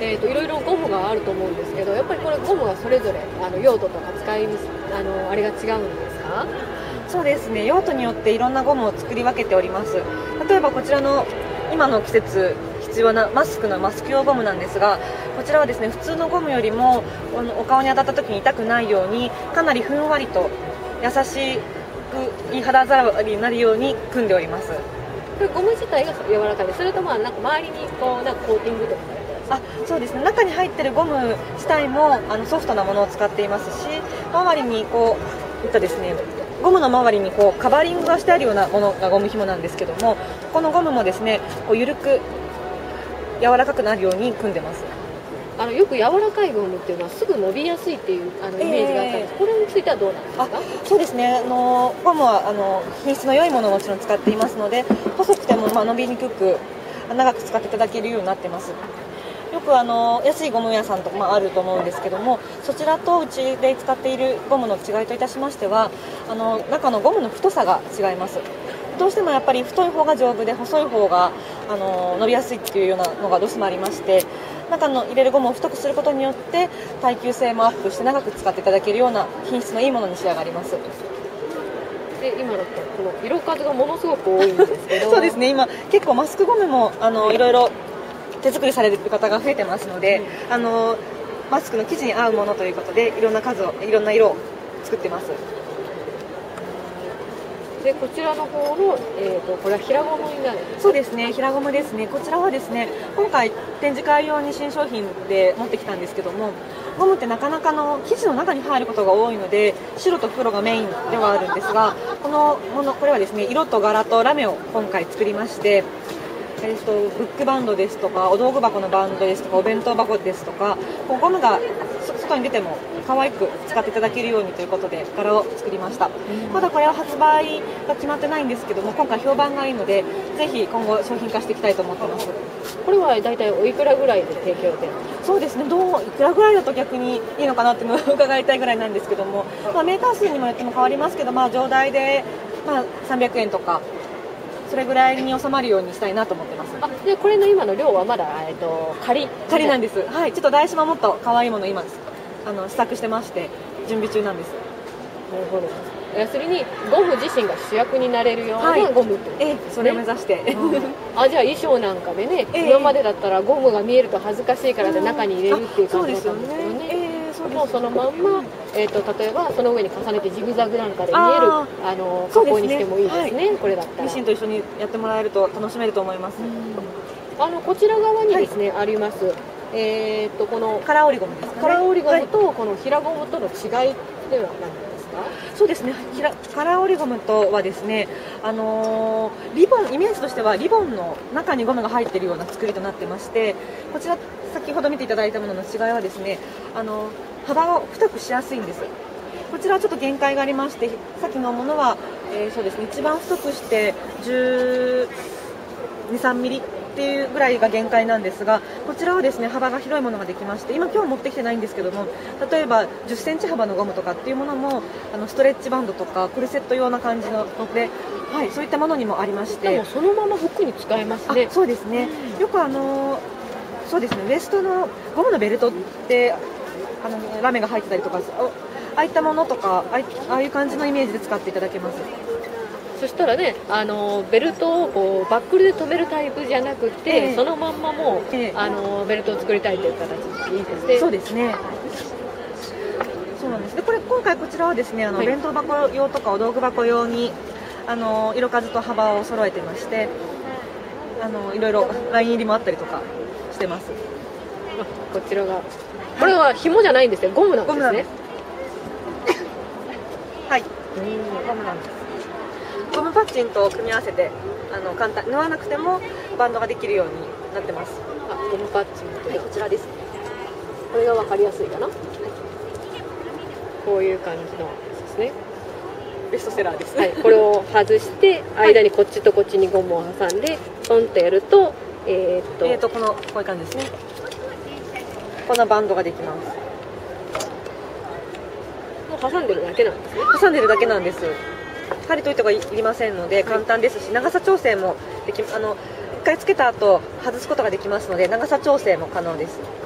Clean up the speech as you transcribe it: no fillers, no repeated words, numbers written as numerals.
いろいろゴムがあると思うんですけど、やっぱりこれゴムがそれぞれ用途とか使いあれが違うんですか？ そうですね、用途によっていろんなゴムを作り分けております。例えばこちらの今の季節必要なマスクのマスク用ゴムなんですが、こちらはですね、普通のゴムよりもお顔に当たった時に痛くないように、かなりふんわりと優しくいい肌触りになるように組んでおります。 これゴム自体が柔らかいで、それとなんか周りにこうなんかコーティングとかされてます？ そうですね、中に入っているゴム自体もソフトなものを使っていますし、周りにこうですね、ゴムの周りにこうカバーリングがしてあるようなものがゴム紐なんですけども、このゴムもですね、こう緩く柔らかくなるように組んでます。 よく柔らかいゴムっていうのはすぐ伸びやすいっていうイメージがあったんです。これについてはどうなんですか？ そうですね、ゴムは品質の良いものをもちろん使っていますので、細くても伸びにくく長く使っていただけるようになってます。よく安いゴム屋さんとか、あると思うんですけども、そちらとうちで使っているゴムの違いといたしましては、中のゴムの太さが違います。どうしてもやっぱり太い方が丈夫で細い方が伸びやすいっていうようなのがどうしてもありまして、中の入れるゴムを太くすることによって耐久性もアップして長く使っていただけるような品質のいいものに仕上がります。 で今だとこの色数がものすごく多いんですけどそうですね、今結構マスクゴムもいろいろ手作りされる方が増えてますので、マスクの生地に合うものということでいろんな色を作ってます。 でこちらの方の、これは平ゴムになるんですか？ そうですね、平ゴムですね。こちらはですね、今回展示会用に新商品で持ってきたんですけども、ゴムってなかなか生地の中に入ることが多いので、白と黒がメインではあるんですが、これはですね、色と柄とラメを今回作りまして、ブックバンドですとかお道具箱のバンドですとかお弁当箱ですとか、ゴムが外に出ても可愛く使っていただけるようにということで柄を作りました。まだこれは発売が決まってないんですけども、今回評判がいいのでぜひ今後商品化していきたいと思ってます。 これは大体おいくらぐらいで提供で？ そうですね、いくらぐらいだと逆にいいのかなっていうのを伺いたいぐらいなんですけども、メーカー数にもよっても変わりますけど、上代で300円とかそれぐらいに収まるようにしたいなと思ってます。 でこれの今の量はまだ仮なんです。はい、ちょっと台紙ももっと可愛いもの今試作してまして準備中なんです。 なるほど。要するにゴム自身が主役になれるようなゴムってことですね。 それを目指してじゃあ衣装なんかでね、今までだったらゴムが見えると恥ずかしいからで中に入れるっていう感じだったんですけどね。もうそのまんま、例えばその上に重ねてジグザグなんかで見える加工にしてもいいですね。これだったらミシンと一緒にやってもらえると楽しめると思います。 こちら側にですね、あります、このカラー織りゴムですかね。 カラー織りゴムとこの平ゴムとの違いでは何ですか？ そうですね、カラー織りゴムとはですね、リボンイメージとしてはリボンの中にゴムが入っているような作りとなってまして、こちら先ほど見ていただいたものの違いはですね、幅を太くしやすいんです。こちらはちょっと限界がありまして、さっきのものは、そうですね、一番太くして12、3ミリっていうぐらいが限界なんですが、こちらはですね幅が広いものができまして、今日持ってきてないんですけども、例えば10センチ幅のゴムとかっていうものもストレッチバンドとかコルセット用な感じので、そういったものにもありまして、 でもそのまま服に使えますね。 そうですね、よくそうですね、ウエストのゴムのベルトってラメが入ってたりとか、ああいったものとかああいう感じのイメージで使っていただけます。 そしたらね、ベルトをこうバックルで留めるタイプじゃなくて、そのまんまもう、ベルトを作りたいという形でいいですね。 そうですね、そうなんです。で今回こちらはですね、弁当箱用とかお道具箱用に色数と幅を揃えてまして、いろいろライン入りもあったりとかしてます。 こちらがこれは紐じゃないんですよ、ゴムなんですね。 はい、ゴムなんです。ゴムパッチンと組み合わせて簡単、縫わなくてもバンドができるようになってます。 ゴムパッチンと、 こちらです。 これが分かりやすいかな。こういう感じのですね。 ベストセラーです。 これを外して間にこっちとこっちにゴムを挟んでトンとやるとこういう感じですね。こんなバンドができます。 もう挟んでるだけなんですね。 挟んでるだけなんです。針と糸がいりませんので簡単ですし、長さ調整もでき、1回つけた後外すことができますので長さ調整も可能です。